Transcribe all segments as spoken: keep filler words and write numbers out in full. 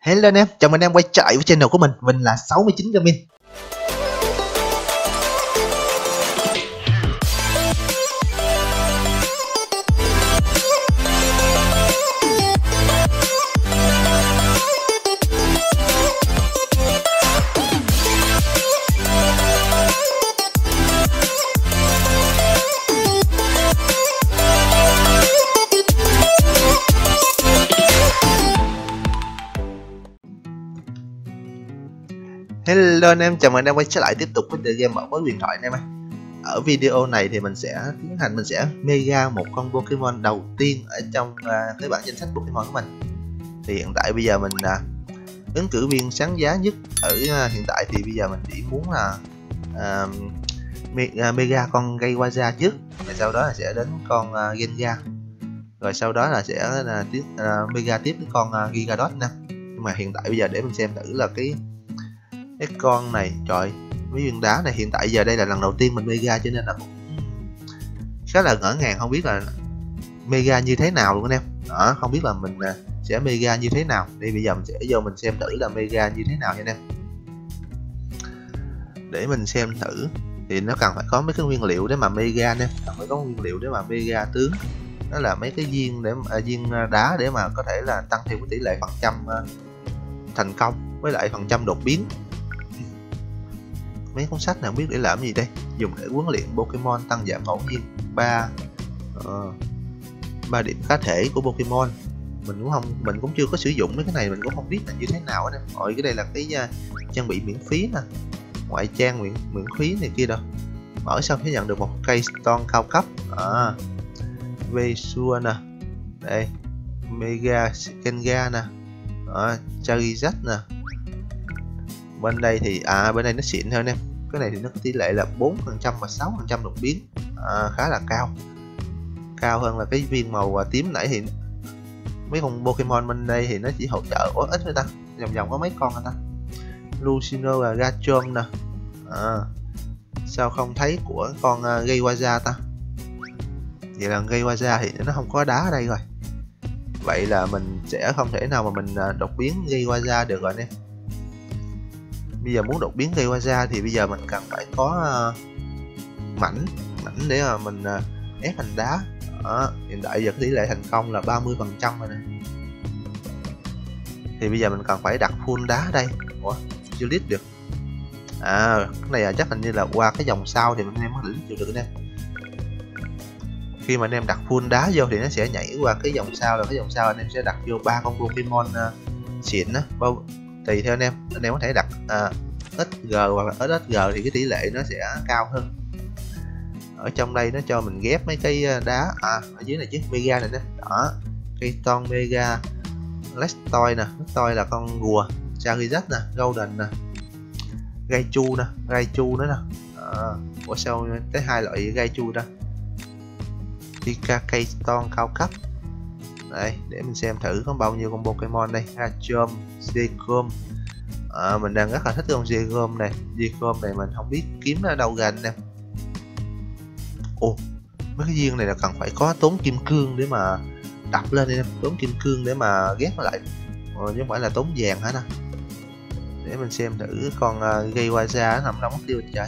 Hello anh em, chào mừng anh em quay trở lại với channel của mình. Mình là sáu mươi chín Gaming. Hello anh em, chào mừng anh em quay trở lại tiếp tục với tựa game mở với điện thoại anh em ơi. Ở video này thì mình sẽ tiến hành mình sẽ mega một con Pokemon đầu tiên ở trong uh, cái bảng danh sách Pokemon của mình. Thì hiện tại bây giờ mình uh, ứng cử viên sáng giá nhất ở uh, hiện tại thì bây giờ mình chỉ muốn là uh, me mega con Rayquaza trước, rồi sau đó là sẽ đến con uh, Gengar, rồi sau đó là sẽ uh, tiếp uh, mega tiếp với con uh, Gyarados nè. Nhưng mà hiện tại bây giờ để mình xem thử là cái cái con này, trời, mấy viên đá này hiện tại giờ đây là lần đầu tiên mình mega cho nên là cũng khá là ngỡ ngàng, không biết là mega như thế nào luôn anh em. Đó, không biết là mình sẽ mega như thế nào. Đi bây giờ mình sẽ vô mình xem thử là mega như thế nào nha anh em. Để mình xem thử thì nó cần phải có mấy cái nguyên liệu để mà mega nè, cần phải có nguyên liệu để mà mega tướng. Đó là mấy cái viên để à, viên đá để mà có thể là tăng thêm cái tỷ lệ phần trăm thành công với lại phần trăm đột biến. Mấy cuốn sách này không biết để làm gì đây. Dùng để huấn luyện Pokemon tăng giảm ngẫu nhiên ba uh, ba điểm cá thể của Pokemon. Mình cũng không mình cũng chưa có sử dụng mấy cái này, mình cũng không biết là như thế nào nữa. Rồi cái đây là cái uh, trang bị miễn phí nè, ngoại trang miễn miễn phí này kia đâu. Mở xong sẽ nhận được một cây stone cao cấp. À, Vesua nè, đây Mega Gengar nè, à, Charizard nè. Bên đây thì à bên đây nó xịn hơn em. Cái này thì nó có tỷ lệ là bốn phần trăm và sáu phần trăm đột biến, à, khá là cao, cao hơn là cái viên màu à, tím nãy. Thì mấy con Pokemon bên đây thì nó chỉ hỗ trợ có ít thôi ta, vòng vòng có mấy con ta. Lucino và Garchomp nè, à, sao không thấy của con uh, Rayquaza ta. Vậy là Rayquaza thì nó không có đá ở đây rồi, vậy là mình sẽ không thể nào mà mình uh, đột biến Rayquaza được rồi nè. Bây giờ muốn đột biến Rayquaza thì bây giờ mình cần phải có uh, mảnh mảnh để mà mình uh, ép thành đá. Đó, hiện tại giờ tỷ lệ thành công là ba mươi phần trăm rồi nè. Thì bây giờ mình cần phải đặt full đá ở đây. Ủa, chưa lít được. À, cái này là chắc hình như là qua cái dòng sau thì anh em có lĩnh chịu được anh em. Khi mà anh em đặt full đá vô thì nó sẽ nhảy qua cái dòng sau, là cái dòng sau anh em sẽ đặt vô ba con Pokemon uh, xịn á. Bao tùy theo anh em, anh em có thể đặt uh, ích giê hoặc là ét ét giê thì cái tỷ lệ nó sẽ cao hơn. Ở trong đây nó cho mình ghép mấy cái đá, à ở dưới này chứ, mega này nè. Đó, cây ton mega, Blastoise nè, Blastoise là con rùa, Charizard nè, Golden nè, Raichu nè, Raichu nữa nè. À, ủa sao tới hai loại Raichu đó. Pika cây ton cao cấp. Đây, để mình xem thử có bao nhiêu con Pokemon đây. Garchomp, Zekrom. À, mình đang rất là thích con Zekrom này. Zekrom này mình không biết kiếm ở đâu ra anh em. Ồ, mấy cái viên này là cần phải có tốn kim cương để mà đập lên em, tốn kim cương để mà ghép lại. Ờ, chứ không phải là tốn vàng hả nè. Để mình xem thử con uh, Rayquaza nằm đâu mất tiêu trời.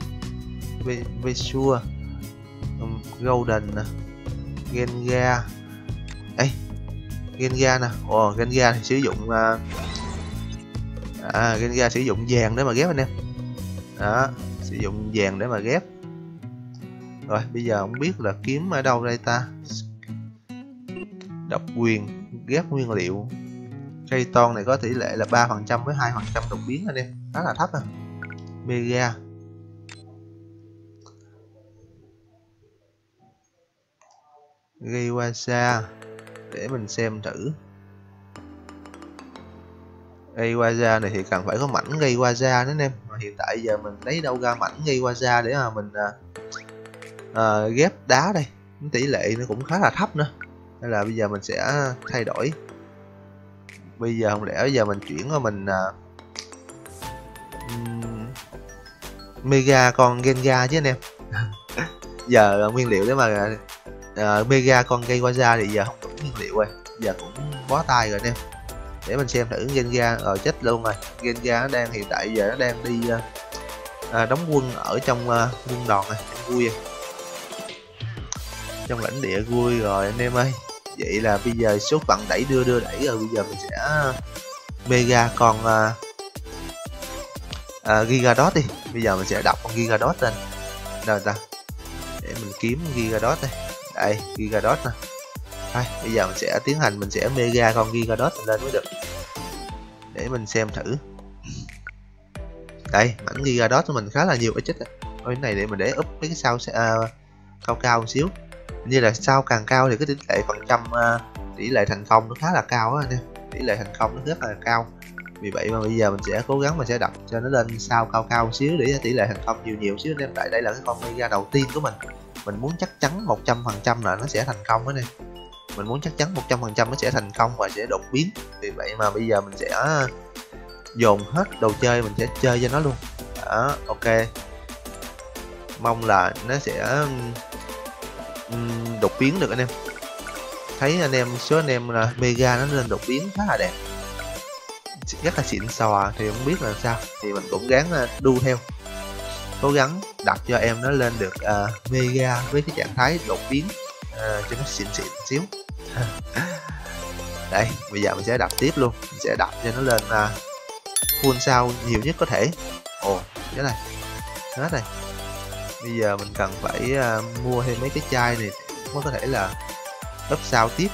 Vesua, um, Golden nè, Gengar. Ê, Gengar nè. Ồ, Gengar thì sử dụng uh, à, Gengar sử dụng vàng để mà ghép anh em. Đó, sử dụng vàng để mà ghép. Rồi, bây giờ không biết là kiếm ở đâu đây ta. Độc quyền, ghép nguyên liệu. Cây ton này có tỷ lệ là ba phần trăm với hai phần trăm đột biến anh em, khá là thấp à. Mega. Rayquaza, để mình xem thử. Rayquaza này thì cần phải có mảnh Rayquaza nữa anh em. Mà hiện tại giờ mình lấy đâu ra mảnh Rayquaza để mà mình uh, uh, ghép đá đây. Tỷ lệ nó cũng khá là thấp nữa. Nên là bây giờ mình sẽ thay đổi. Bây giờ không lẽ bây giờ mình chuyển qua mình uh, um, mega con Gengar chứ anh em. Giờ nguyên liệu để mà uh, mega con Rayquaza thì giờ không đủ nguyên liệu rồi, giờ cũng bó tay rồi anh em. để mình xem thử Gengar. Rồi chết luôn rồi, Gengar nó đang hiện tại giờ nó đang đi uh, à, đóng quân ở trong uh, quân đoàn này, vui trong lãnh địa vui rồi anh em ơi. Vậy là bây giờ số phận đẩy đưa đưa đẩy rồi, bây giờ mình sẽ mega con uh, uh, Gigados đi. Bây giờ mình sẽ đọc con Gigados lên đâu ta, để mình kiếm Gigados đây. Đây Gigados nè. Thôi bây giờ mình sẽ tiến hành mình sẽ mega con Gigados lên mới được, để mình xem thử. Đây mảnh Gigados của mình khá là nhiều cái chết. Thôi cái này để mình để úp mấy cái sao uh, cao cao một xíu, như là sao càng cao thì cái tỷ lệ phần trăm uh, tỷ lệ thành công nó khá là cao á anh em, tỷ lệ thành công nó rất là cao. Vì vậy mà bây giờ mình sẽ cố gắng mình sẽ đập cho nó lên sao cao cao một xíu để tỷ lệ thành công nhiều nhiều xíu anh em. Tại đây là cái con mega đầu tiên của mình, mình muốn chắc chắn một trăm phần trăm là nó sẽ thành công đó nè, mình muốn chắc chắn một trăm phần trăm nó sẽ thành công và sẽ đột biến. Vì vậy mà bây giờ mình sẽ dồn hết đồ chơi, mình sẽ chơi cho nó luôn đó. Ok, mong là nó sẽ um, đột biến được anh em. Thấy anh em số anh em là mega nó lên đột biến khá là đẹp, rất là xịn sò, thì không biết là sao thì mình cũng gắng đu theo, cố gắng đặt cho em nó lên được uh, mega với cái trạng thái đột biến uh, cho nó xịn xịn xíu. Đây bây giờ mình sẽ đập tiếp luôn, mình sẽ đập cho nó lên uh, full sao nhiều nhất có thể. Ồ cái này hết này, bây giờ mình cần phải uh, mua thêm mấy cái chai này mới có thể là up sao tiếp.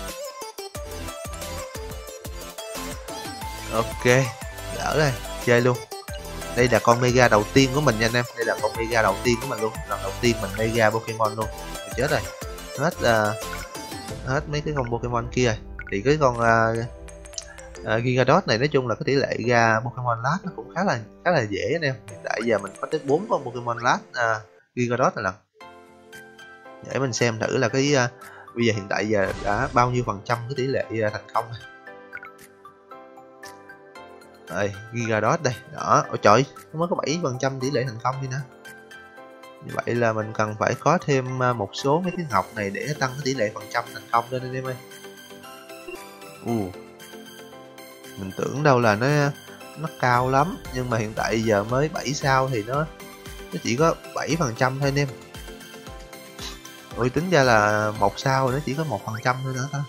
Ok đỡ đây, chơi luôn. Đây là con mega đầu tiên của mình nha anh em, đây là con mega đầu tiên của mình luôn, lần đầu tiên mình mega Pokemon luôn. Mình chết rồi, hết uh, hết mấy cái con Pokemon kia rồi. Thì cái con uh, uh, Gigados này nói chung là cái tỷ lệ ra Pokemon lát nó cũng khá là khá là dễ anh em. Hiện tại giờ mình có tới bốn con Pokemon lát uh, Gigados này lần, để mình xem thử là cái uh, bây giờ hiện tại giờ đã bao nhiêu phần trăm cái tỷ lệ uh, thành công này. Đây Gigados đây đó. Ôi trời, nó mới có bảy phần trăm tỷ lệ thành công đi nè. Như vậy là mình cần phải có thêm một số mấy cái ngọc này để tăng cái tỷ lệ phần trăm thành công lên anh em ơi. uh. Mình tưởng đâu là nó nó cao lắm, nhưng mà hiện tại giờ mới bảy sao thì nó nó chỉ có bảy phần trăm thôi anh em. Ôi tính ra là một sao nó chỉ có một phần trăm thôi nữa ta.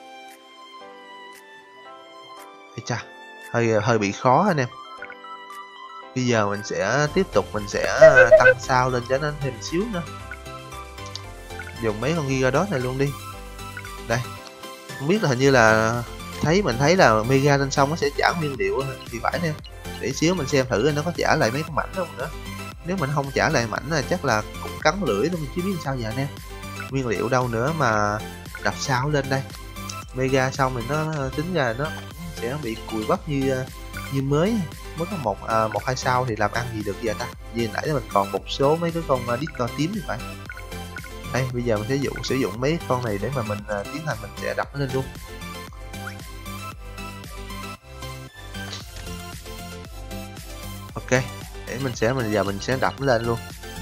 Ê cha, hơi hơi bị khó anh em. Bây giờ mình sẽ tiếp tục mình sẽ tăng sao lên cho nó thêm một xíu nữa, dùng mấy con Gigados này luôn đi. Đây không biết là hình như là thấy mình thấy là mega lên xong nó sẽ trả nguyên liệu thì phải nè, để xíu mình xem thử nó có trả lại mấy con mảnh không nữa. Nếu mình không trả lại mảnh là chắc là cũng cắn lưỡi luôn, mình chứ biết sao giờ nè. Nguyên liệu đâu nữa mà đập sao lên đây. Mega xong thì nó tính ra nó sẽ bị cùi bắp như như mới mới có một à, một hai sao thì làm ăn gì được giờ ta. Vì nãy mình còn một số mấy cái con uh, Discord tím thì phải. Đây bây giờ mình sẽ dụng sử dụng mấy con này để mà mình uh, tiến hành mình sẽ đập nó lên luôn. Ok, để mình sẽ mình giờ mình sẽ đập nó lên luôn.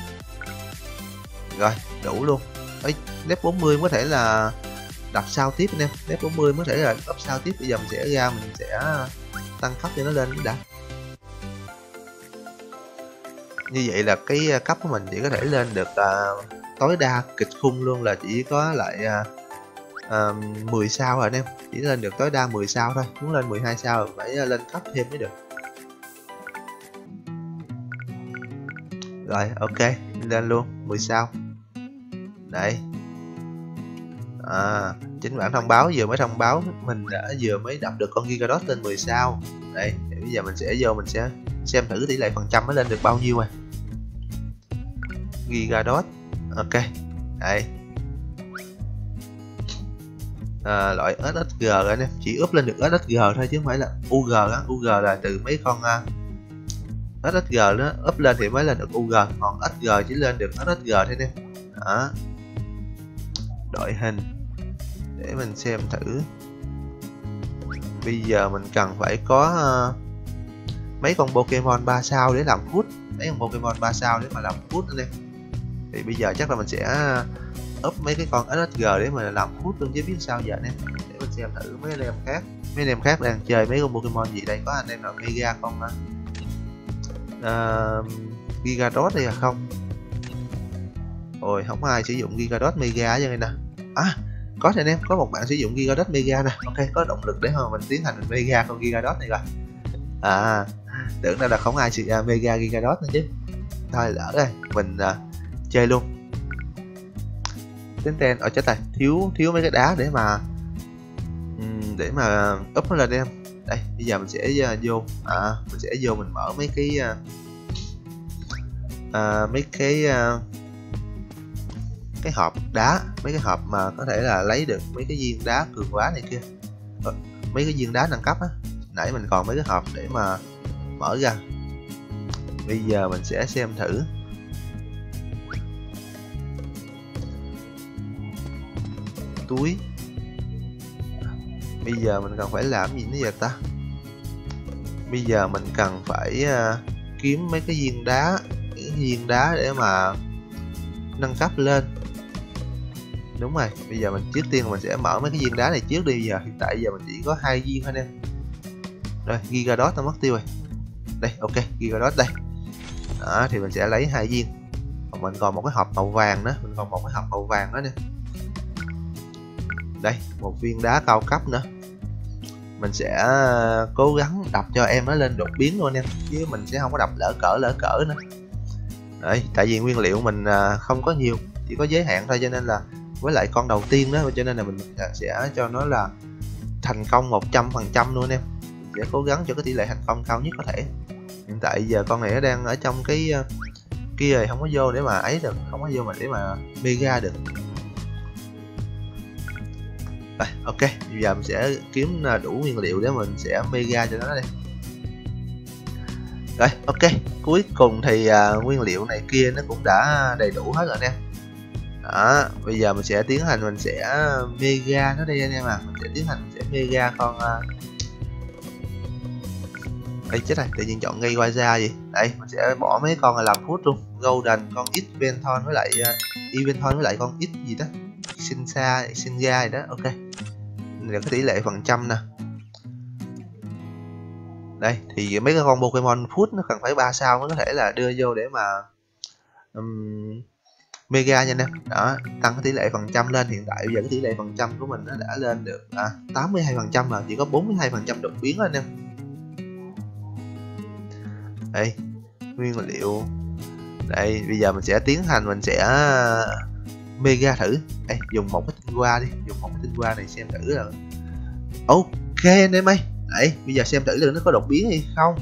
Rồi đủ luôn. Ấy level bốn mươi có thể là đập sao tiếp anh em, level bốn mươi có thể là up sao tiếp. Bây giờ mình sẽ ra mình sẽ tăng cấp cho nó lên đã. Như vậy là cái cấp của mình chỉ có thể lên được uh, tối đa kịch khung luôn là chỉ có lại uh, uh, mười sao rồi anh em, chỉ lên được tối đa mười sao thôi. Muốn lên mười hai sao phải lên cấp thêm mới được. Rồi ok, lên luôn mười sao. Đây à, chính bản thông báo vừa mới thông báo mình đã vừa mới đập được con Gigados lên mười sao. Đây thì bây giờ mình sẽ vô mình sẽ xem thử tỷ lệ phần trăm mới lên được bao nhiêu rồi. Gigados ok đây à, loại ét ét giê anh em, chỉ up lên được ét ét giê thôi chứ không phải là u giê á. u giê là từ mấy con uh, ét ét giê nó up lên thì mới lên được u giê, còn ét giê chỉ lên được ét ét giê thôi anh em. Đó, đội hình để mình xem thử. Bây giờ mình cần phải có uh, mấy con Pokemon ba sao để làm food, mấy con Pokemon ba sao để mà làm food anh em. Thì bây giờ chắc là mình sẽ up mấy cái con ét ét giê để mà làm food luôn chứ biết sao giờ anh em. Để mình xem thử mấy anh em khác. mấy anh em khác đang chơi mấy con Pokemon gì đây, có anh em nào Mega không hả? Uh, Gyarados đây là không? Ôi không ai sử dụng Gyarados Mega chứ nè. À có anh em, có một bạn sử dụng Gyarados Mega nè. Ok, có động lực để mà mình tiến hành Mega con Gyarados này rồi. À tưởng đâu là không ai sử dụng Mega Gyarados nữa chứ. Thôi lỡ rồi, mình uh, chơi luôn. Đến ten ở chết này, thiếu thiếu mấy cái đá để mà um, để mà up nó lên em. Đây bây giờ mình sẽ uh, vô à mình sẽ vô mình mở mấy cái uh, uh, mấy cái uh, cái hộp đá, mấy cái hộp mà có thể là lấy được mấy cái viên đá cường quá này kia, ờ, mấy cái viên đá nâng cấp á. Nãy mình còn mấy cái hộp để mà mở ra. Bây giờ mình sẽ xem thử. Túi. Bây giờ mình cần phải làm gì nữa vậy ta? Bây giờ mình cần phải uh, kiếm mấy cái viên đá, những viên đá để mà nâng cấp lên. Đúng rồi, bây giờ mình trước tiên mình sẽ mở mấy cái viên đá này trước đi. Bây giờ hiện tại giờ mình chỉ có hai viên thôi nè. Rồi Gyarados nó mất tiêu rồi. Đây ok, Gyarados đây. Đó thì mình sẽ lấy hai viên. Còn mình còn một cái hộp màu vàng nữa, mình còn một cái hộp màu vàng nữa nè. Đây, một viên đá cao cấp nữa. Mình sẽ cố gắng đập cho em nó lên đột biến luôn em, chứ mình sẽ không có đập lỡ cỡ lỡ cỡ nữa. Đấy, tại vì nguyên liệu mình không có nhiều, chỉ có giới hạn thôi, cho nên là với lại con đầu tiên đó, cho nên là mình sẽ cho nó là thành công một trăm phần trăm luôn em. Mình sẽ cố gắng cho cái tỷ lệ thành công cao nhất có thể. Hiện tại giờ con này nó đang ở trong cái kia rồi, không có vô để mà ấy được, không có vô mà để mà Mega được. Rồi, ok, bây giờ mình sẽ kiếm đủ nguyên liệu để mình sẽ Mega cho nó đây. Rồi, ok, cuối cùng thì uh, nguyên liệu này kia nó cũng đã đầy đủ hết rồi anh em. Đó, bây giờ mình sẽ tiến hành mình sẽ Mega nó đây anh em à. Mình sẽ tiến hành mình sẽ Mega con uh... Ê chết rồi, tự nhiên chọn gây qua ra gì. Đây, mình sẽ bỏ mấy con này làm food luôn. Golden, con X Venton với lại uh, Eventon với lại con X gì đó, Sinsa, Singa gì đó, ok. Là cái tỷ lệ phần trăm nè. Đây thì mấy cái con Pokemon food nó cần phải ba sao mới có thể là đưa vô để mà um, Mega nha anh em. Đó, tăng cái tỷ lệ phần trăm lên. Hiện tại bây giờ cái tỷ lệ phần trăm của mình nó đã lên được à, tám mươi hai phần trăm rồi, chỉ có bốn mươi hai phần trăm đột biến thôi anh em. Đây, nguyên liệu. Đây, bây giờ mình sẽ tiến hành mình sẽ Mega thử. Đây, dùng một cái tinh hoa đi, dùng một cái tinh hoa này xem thử rồi. Ok anh em ơi. Đấy, bây giờ xem thử là nó có đột biến hay không.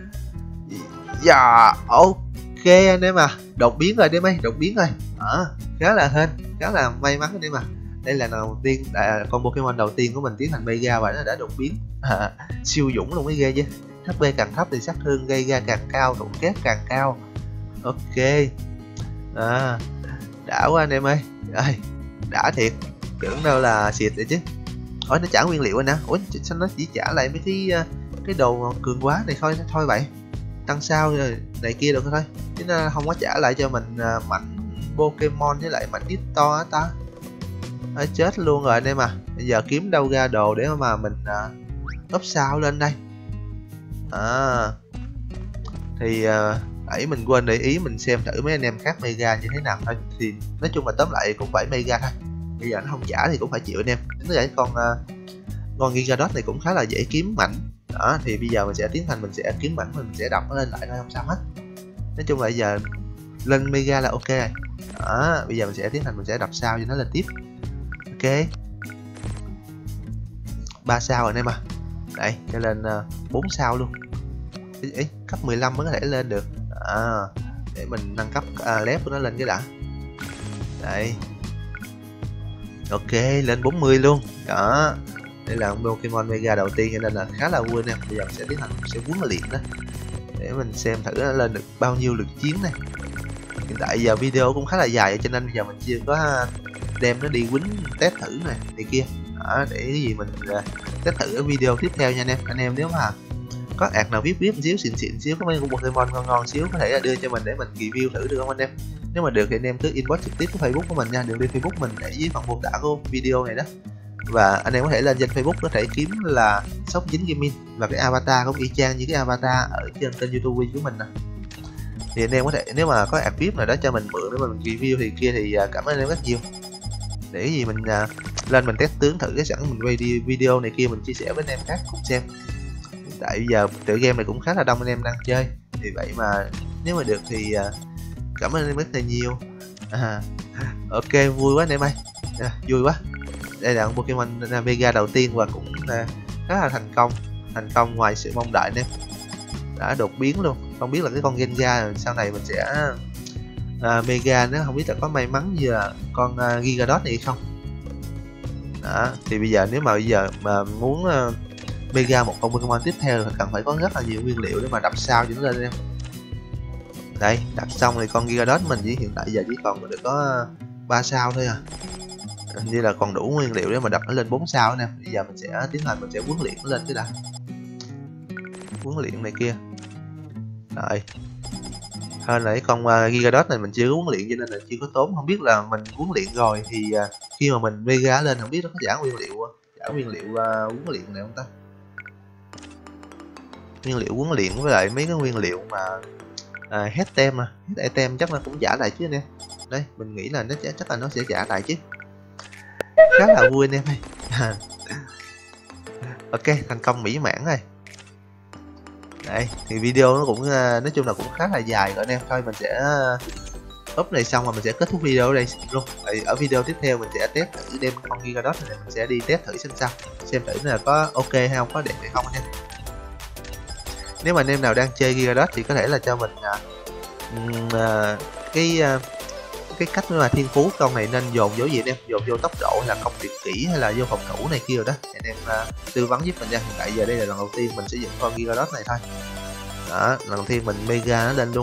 Dạ, ok anh em à, đột biến rồi đi mấy, đột biến rồi. Đó, khá là hên, khá là may mắn anh em à. Đây là đầu tiên, là con Pokemon đầu tiên của mình tiến hành Mega và nó đã đột biến. À, siêu dũng luôn mới ghê chứ. hát pê càng thấp thì sát thương gây ra càng cao, độ kép càng cao. Ok. À, đã quá anh em ơi. Đây, đã thiệt, tưởng đâu là xịt vậy chứ. Ôi nó trả nguyên liệu anh hả? Ủa sao nó chỉ trả lại mấy cái cái đồ cường quá này thôi thôi vậy. Tăng sao rồi này kia được thôi. Chứ nó không có trả lại cho mình mảnh Pokemon với lại mảnh ít to á ta. Nó chết luôn rồi anh em à. Bây giờ kiếm đâu ra đồ để mà mình uh, up sao lên đây. À, thì uh, nãy mình quên để ý mình xem thử mấy anh em khác Mega như thế nào thôi. Thì nói chung là tóm lại cũng phải Mega thôi. Bây giờ nó không trả thì cũng phải chịu anh em. Nó vậy con uh, con Gyarados này cũng khá là dễ kiếm mảnh. Đó thì bây giờ mình sẽ tiến hành mình sẽ kiếm mảnh, mình sẽ đập nó lên lại thôi, không sao hết. Nói chung là bây giờ lên Mega là ok rồi. Đó, bây giờ mình sẽ tiến hành mình sẽ đập sao cho nó lên tiếp. Ok, ba sao rồi anh em à. Đây, cho lên uh, bốn sao luôn. Ý, ý, cấp mười lăm mới có thể lên được. À, để mình nâng cấp uh, level của nó lên cái đã. Đây. Ok, lên bốn mươi luôn. Đó. Đây là Pokemon Mega đầu tiên cho nên là khá là vui nè. Bây giờ mình sẽ tiến hành mình sẽ huấn luyện đó. Để mình xem thử nó lên được bao nhiêu lượt chiến này. Hiện tại giờ video cũng khá là dài cho nên bây giờ mình chưa có đem nó đi quýnh test thử này này kia. Đó, để cái gì mình uh, test thử ở video tiếp theo nha anh em. Anh em nếu mà có ạc nào viết viết một xíu xịn xịn xíu, có mấy con Pokemon ngon ngon xíu có thể là đưa cho mình để mình review thử được không anh em? Nếu mà được thì anh em cứ inbox trực tiếp của Facebook của mình nha, đừng đi Facebook mình để dưới phần mô tả của video này đó. Và anh em có thể lên trên Facebook có thể kiếm là Shop chín Gaming, và cái avatar cũng y chang như cái avatar ở trên kênh YouTube của mình nè. Thì anh em có thể, nếu mà có ad vê i pê nào đó cho mình mượn để mình review thì kia thì cảm ơn anh em rất nhiều. Để gì mình uh, lên mình test tướng thử cái sẵn mình quay đi video này kia mình chia sẻ với anh em khác cùng xem. Tại bây giờ tựa game này cũng khá là đông anh em đang chơi, thì vậy mà nếu mà được thì uh, cảm ơn anh em rất là nhiều. À, ok, vui quá anh em ơi, à, vui quá. Đây là Pokemon Mega đầu tiên và cũng uh, khá là thành công, thành công ngoài sự mong đợi anh em. Đã đột biến luôn, không biết là cái con Gengar sau này mình sẽ uh, Mega, nó không biết là có may mắn như là con uh, Gigados này hay không. Đó, thì bây giờ nếu mà bây giờ mà muốn uh, Mega một con Pokemon tiếp theo thì cần phải có rất là nhiều nguyên liệu để mà đập sao cho nó lên em. Đây, đập xong thì con Gigados mình chỉ hiện tại giờ chỉ còn được có ba sao thôi à. Như là còn đủ nguyên liệu để mà đập nó lên bốn sao nè. Bây giờ mình sẽ tiến hành mình sẽ huấn luyện nó lên cái đã. Huấn luyện này kia. Rồi. Hơn là cái con uh, Gigados này mình chưa có huấn luyện cho nên là chưa có tốn, không biết là mình huấn luyện rồi thì uh, khi mà mình Mega lên không biết nó có trả nguyên liệu trả nguyên liệu uh, huấn luyện này không ta. Nguyên liệu huấn luyện với lại mấy cái nguyên liệu mà uh, hết tem mà hết item chắc là cũng trả lại chứ anh em. Đây mình nghĩ là nó chắc, chắc là nó sẽ trả lại chứ, khá là vui anh em ơi. Ok, thành công mỹ mãn rồi. Đây thì video nó cũng nói chung là cũng khá là dài rồi anh em. Thôi mình sẽ up này xong rồi mình sẽ kết thúc video ở đây luôn. Ở video tiếp theo mình sẽ test thử đem con Gigados này, mình sẽ đi test thử xem sao, xem thử là có ok hay không, có đẹp hay không anh em. Nếu mà anh em nào đang chơi Gigados thì có thể là cho mình uh, uh, cái uh, cái cách mà thiên phú con này nên dồn vô gì anh em, dồn vô tốc độ hay là công việc kỹ hay là vô phòng thủ này kia rồi đó, anh em uh, tư vấn giúp mình nha. Hiện tại giờ đây là lần đầu tiên mình sử dụng con Gigados này thôi. Đó, lần đầu tiên mình Mega nó lên luôn.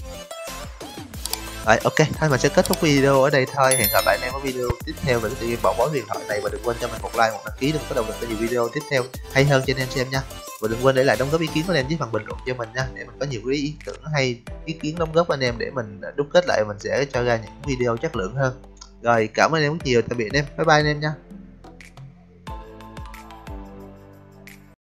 Rồi ok, thôi mình sẽ kết thúc video ở đây thôi. Hẹn gặp lại anh em ở video tiếp theo về cái tựa game bảo bối huyền thoại này, và đừng quên cho mình một like, một đăng ký để có động lực cho nhiều video tiếp theo hay hơn cho anh em xem nha. Và đừng quên để lại đóng góp ý kiến của anh em dưới phần bình luận cho mình nha, để mình có nhiều cái ý tưởng hay, ý kiến đóng góp của anh em để mình đúc kết lại, mình sẽ cho ra những video chất lượng hơn. Rồi cảm ơn anh em rất nhiều, tạm biệt anh em, bye bye anh em nha.